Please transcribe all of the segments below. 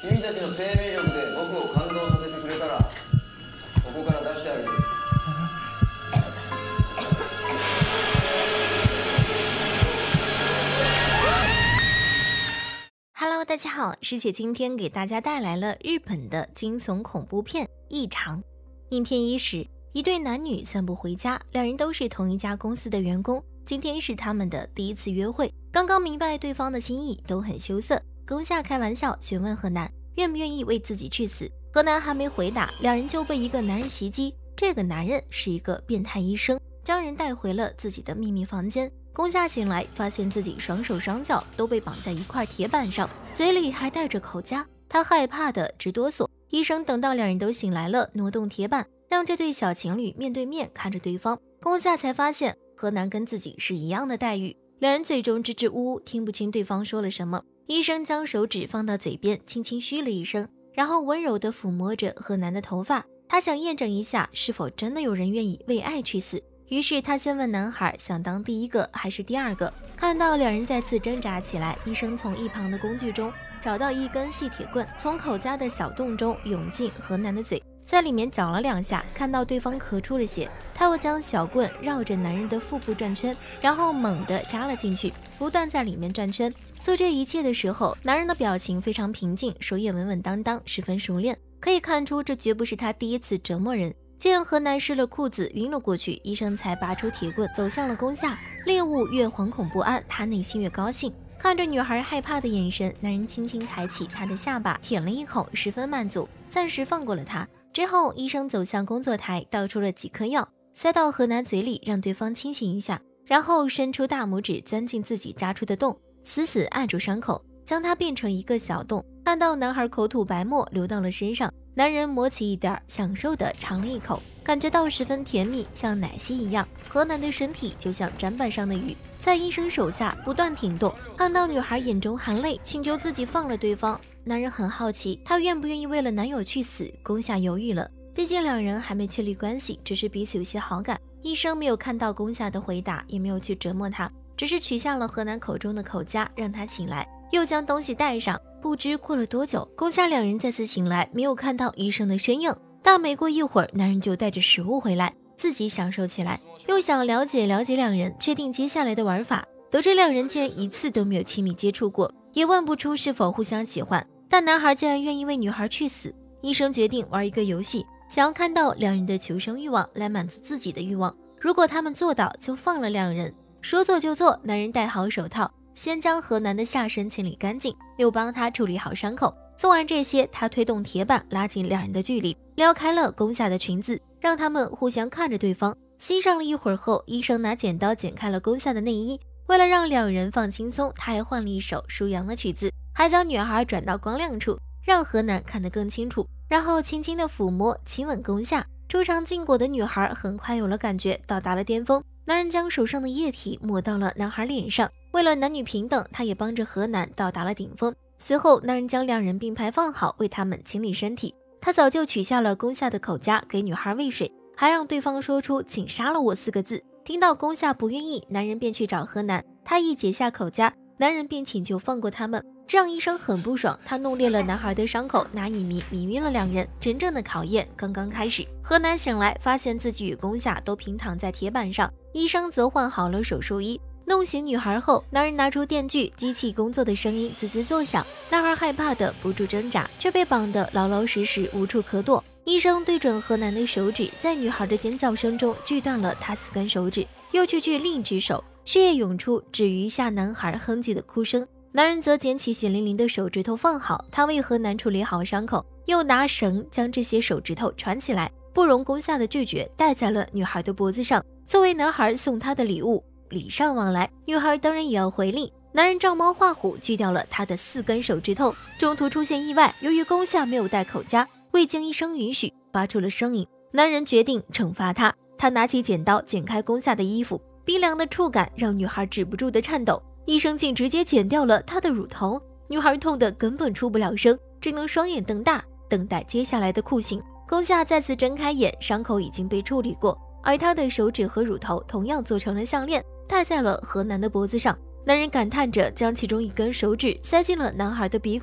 君たちの生命力で僕を感動させてくれたら、ここから出してあげる。 Hello， 大家好，师姐今天给大家带来了日本的惊悚恐怖片《异常》。影片伊始，一对男女散步回家，两人都是同一家公司的员工。今天是他们的第一次约会，刚刚明白对方的心意，都很羞涩。宫夏开玩笑询问河南愿不愿意为自己去死，河南还没回答，两人就被一个男人袭击。这个男人是一个变态医生，将人带回了自己的秘密房间。宫夏醒来，发现自己双手双脚都被绑在一块铁板上，嘴里还带着口夹，他害怕的直哆嗦。医生等到两人都醒来了，挪动铁板，让这对小情侣面对面看着对方。宫夏才发现河南跟自己是一样的待遇，两人嘴中支支吾吾，听不清对方说了什么。医生将手指放到嘴边，轻轻嘘了一声，然后温柔地抚摸着河南的头发。他想验证一下是否真的有人愿意为爱去死，于是他先问男孩想当第一个还是第二个。看到两人再次挣扎起来，医生从一旁的工具中找到一根细铁棍，从口夹的小洞中涌进河南的嘴，在里面搅了2下，看到对方咳出了血，他又将小棍绕着男人的腹部转圈，然后猛地扎了进去，不断在里面转圈。做这一切的时候，男人的表情非常平静，手也稳稳当当，十分熟练，可以看出这绝不是他第一次折磨人。见河南湿了裤子晕了过去，医生才拔出铁棍走向了宫夏。猎物越惶恐不安，他内心越高兴。看着女孩害怕的眼神，男人轻轻抬起她的下巴，舔了一口，十分满足，暂时放过了她。之后医生走向工作台，倒出了几颗药塞到河南嘴里，让对方清醒一下，然后伸出大拇指钻进自己扎出的洞，死死按住伤口，将它变成一个小洞。看到男孩口吐白沫流到了身上，男人摸起一点享受地尝了一口，感觉到十分甜蜜，像奶昔一样。河南的身体就像砧板上的鱼，在医生手下不断挺动。看到女孩眼中含泪，请求自己放了对方。男人很好奇，他愿不愿意为了男友去死？宫夏犹豫了，毕竟两人还没确立关系，只是彼此有些好感。医生没有看到宫夏的回答，也没有去折磨他，只是取下了河南口中的口夹，让他醒来，又将东西带上。不知过了多久，宫夏两人再次醒来，没有看到医生的身影。但没过一会儿，男人就带着食物回来，自己享受起来，又想了解两人，确定接下来的玩法。得知两人竟然一次都没有亲密接触过，也问不出是否互相喜欢，但男孩竟然愿意为女孩去死。医生决定玩一个游戏，想要看到两人的求生欲望来满足自己的欲望，如果他们做到，就放了两人。说做就做，男人戴好手套，先将河南的下身清理干净，又帮他处理好伤口。做完这些，他推动铁板拉近两人的距离，撩开了宫夏的裙子，让他们互相看着对方。欣赏了一会儿后，医生拿剪刀剪开了宫夏的内衣。为了让两人放轻松，他还换了一首舒扬的曲子，还将女孩转到光亮处，让河南看得更清楚，然后轻轻的抚摸亲吻宫夏。初尝禁果的女孩很快有了感觉，到达了巅峰。男人将手上的液体抹到了男孩脸上，为了男女平等，他也帮着河南到达了顶峰。随后男人将两人并排放好，为他们清理身体。他早就取下了宫夏的口夹，给女孩喂水，还让对方说出请杀了我4个字。听到宫夏不愿意，男人便去找河南，他一解下口夹，男人便请求放过他们，这让医生很不爽。他弄裂了男孩的伤口，拿乙醚迷晕了两人。真正的考验刚刚开始。河南醒来，发现自己与宫夏都平躺在铁板上，医生则换好了手术衣。弄醒女孩后，男人拿出电锯，机器工作的声音滋滋作响，男孩害怕的不住挣扎，却被绑得老老实实，无处可躲。医生对准河南的手指，在女孩的尖叫声中锯断了他4根手指，又去锯另一只手，血液涌出，止于下男孩哼唧的哭声。男人则捡起血淋淋的手指头放好，他为河南处理好伤口，又拿绳将这些手指头串起来，不容宫夏的拒绝，戴在了女孩的脖子上，作为男孩送她的礼物。礼尚往来，女孩当然也要回礼。男人照猫画虎锯掉了她的4根手指头，中途出现意外，由于宫夏没有戴口夹，未经医生允许发出了声音。男人决定惩罚她，他拿起剪刀剪开宫夏的衣服，冰凉的触感让女孩止不住的颤抖。医生竟直接剪掉了她的乳头，女孩痛得根本出不了声，只能双眼瞪大，等待接下来的酷刑。宫夏再次睁开眼，伤口已经被处理过，而她的手指和乳头同样做成了项链，戴在了河南的脖子上。男人感叹着将其中1根手指塞进了男孩的鼻孔，看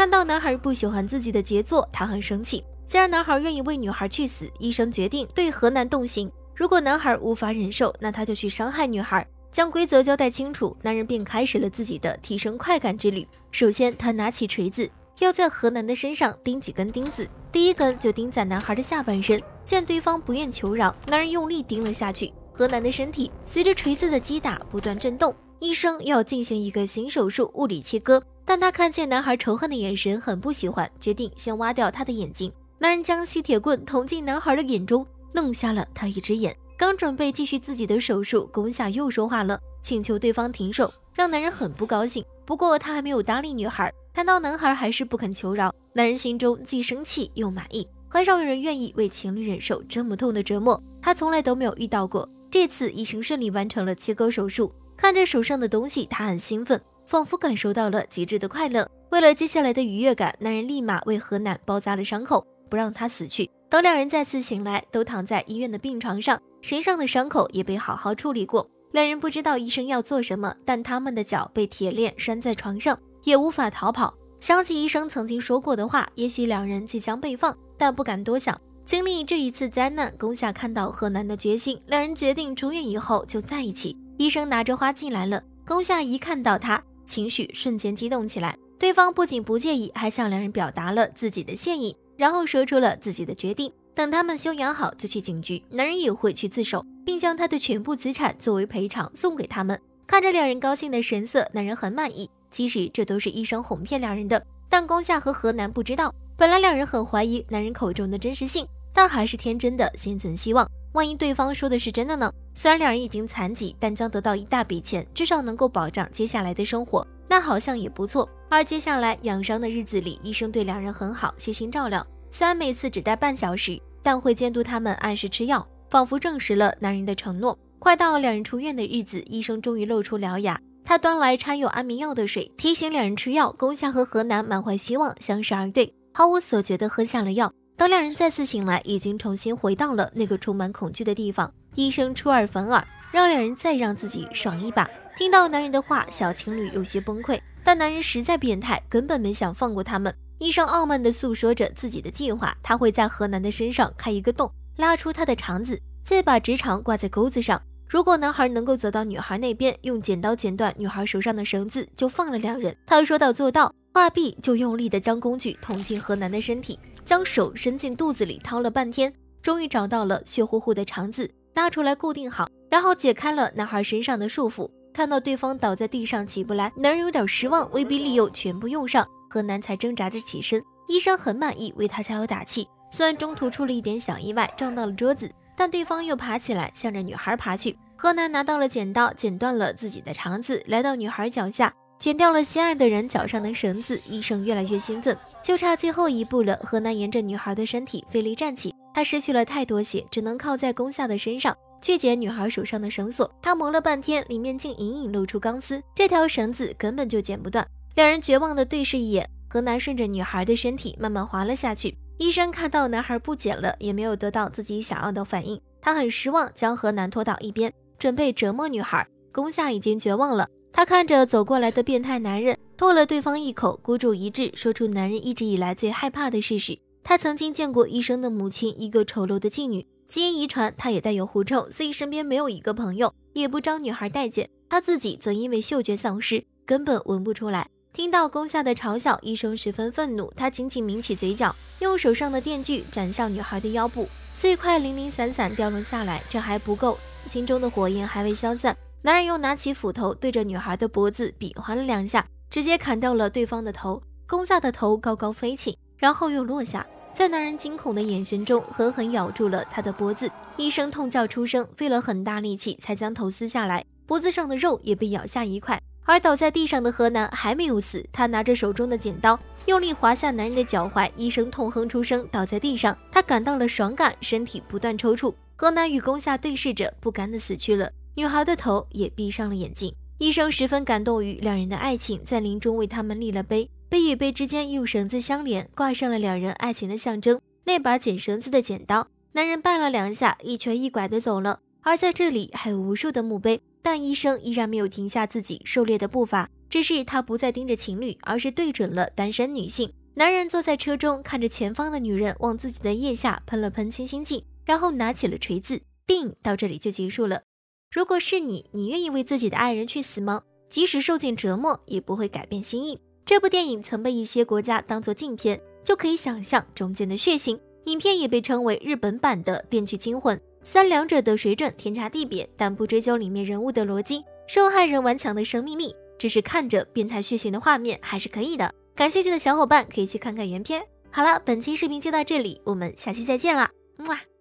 看到男孩不喜欢自己的杰作，他很生气。既然男孩愿意为女孩去死，医生决定对河南动刑。如果男孩无法忍受，那他就去伤害女孩。将规则交代清楚，男人便开始了自己的提升快感之旅。首先，他拿起锤子，要在河南的身上钉几根钉子。第一根就钉在男孩的下半身。见对方不愿求饶，男人用力钉了下去。河南的身体随着锤子的击打不断震动。医生要进行一个新手术，物理切割，但他看见男孩仇恨的眼神，很不喜欢，决定先挖掉他的眼睛。男人将吸铁棍捅进男孩的眼中，弄瞎了他一只眼。刚准备继续自己的手术，宫夏又说话了，请求对方停手，让男人很不高兴。不过他还没有搭理女孩，看到男孩还是不肯求饶，男人心中既生气又满意。很少有人愿意为情侣忍受这么痛的折磨，他从来都没有遇到过。这次医生顺利完成了切割手术，看着手上的东西，他很兴奋，仿佛感受到了极致的快乐。为了接下来的愉悦感，男人立马为河南包扎了伤口，不让他死去。等两人再次醒来，都躺在医院的病床上，身上的伤口也被好好处理过。两人不知道医生要做什么，但他们的脚被铁链拴在床上，也无法逃跑。想起医生曾经说过的话，也许两人即将被放，但不敢多想。经历这一次灾难，宫夏看到河南的决心，两人决定出院以后就在一起。医生拿着花进来了，宫夏一看到他，情绪瞬间激动起来。对方不仅不介意，还向两人表达了自己的歉意，然后说出了自己的决定，等他们休养好就去警局，男人也会去自首，并将他的全部资产作为赔偿送给他们。看着两人高兴的神色，男人很满意。其实这都是医生哄骗两人的，但宫夏和河南不知道。本来两人很怀疑男人口中的真实性，但还是天真的心存希望，万一对方说的是真的呢？虽然两人已经残疾，但将得到一大笔钱，至少能够保障接下来的生活，那好像也不错。而接下来养伤的日子里，医生对两人很好，悉心照料。虽然每次只待半小时，但会监督他们按时吃药，仿佛证实了男人的承诺。快到两人出院的日子，医生终于露出獠牙，他端来掺有安眠药的水，提醒两人吃药。宫夏和河南满怀希望，相视而对，毫无所觉地喝下了药。等两人再次醒来，已经重新回到了那个充满恐惧的地方。医生出尔反尔，让两人再让自己爽一把。听到男人的话，小情侣有些崩溃，但男人实在变态，根本没想放过他们。医生傲慢地诉说着自己的计划，他会在河南的身上开一个洞，拉出他的肠子，再把直肠挂在钩子上。如果男孩能够走到女孩那边，用剪刀剪断女孩手上的绳子，就放了两人。他说到做到，话毕就用力地将工具捅进河南的身体，将手伸进肚子里掏了半天，终于找到了血乎乎的肠子，拉出来固定好，然后解开了男孩身上的束缚。看到对方倒在地上起不来，男人有点失望，威逼利诱全部用上，河南才挣扎着起身。医生很满意，为他加油打气。虽然中途出了一点小意外，撞到了桌子，但对方又爬起来向着女孩爬去。河南拿到了剪刀，剪断了自己的肠子，来到女孩脚下，剪掉了心爱的人脚上的绳子。医生越来越兴奋，就差最后一步了。河南沿着女孩的身体费力站起，他失去了太多血，只能靠在宫夏的身上去剪女孩手上的绳索。他磨了半天，里面竟隐隐露出钢丝，这条绳子根本就剪不断。两人绝望地对视一眼，河南顺着女孩的身体慢慢滑了下去。医生看到男孩不剪了，也没有得到自己想要的反应，他很失望，将河南拖到一边，准备折磨女孩。宫夏已经绝望了，他看着走过来的变态男人，唾了对方一口，孤注一掷，说出男人一直以来最害怕的事实。他曾经见过医生的母亲，一个丑陋的妓女，基因遗传，他也带有狐臭，所以身边没有一个朋友，也不招女孩待见。他自己则因为嗅觉丧失，根本闻不出来。听到宫夏的嘲笑，医生十分愤怒，他紧紧抿起嘴角，用手上的电锯斩向女孩的腰部，碎块零零散散掉落下来。这还不够，心中的火焰还未消散，男人又拿起斧头对着女孩的脖子比划了两下，直接砍掉了对方的头。宫夏的头高高飞起，然后又落下，在男人惊恐的眼神中狠狠咬住了他的脖子。医生痛叫出声，费了很大力气才将头撕下来，脖子上的肉也被咬下一块。而倒在地上的河南还没有死，他拿着手中的剪刀用力划下男人的脚踝，医生痛哼出声倒在地上，他感到了爽感，身体不断抽搐。河南与宫夏对视着，不甘的死去了，女孩的头也闭上了眼睛。医生十分感动于两人的爱情，在临终为他们立了碑，碑与碑之间用绳子相连，挂上了两人爱情的象征，那把剪绳子的剪刀。男人绊了两下，一瘸一拐的走了。而在这里还有无数的墓碑，但医生依然没有停下自己狩猎的步伐， 只是他不再盯着情侣，而是对准了单身女性。男人坐在车中，看着前方的女人往自己的腋下喷了喷清新剂，然后拿起了锤子。电影到这里就结束了。如果是你愿意为自己的爱人去死吗？即使受尽折磨，也不会改变心意。这部电影曾被一些国家当作禁片，就可以想象中间的血腥。影片也被称为日本版的《电锯惊魂》，虽然两者的水准天差地别，但不追究里面人物的逻辑，受害人顽强的生命力，只是看着变态血腥的画面还是可以的。感兴趣的小伙伴可以去看看原片。好了，本期视频就到这里，我们下期再见啦，么啊。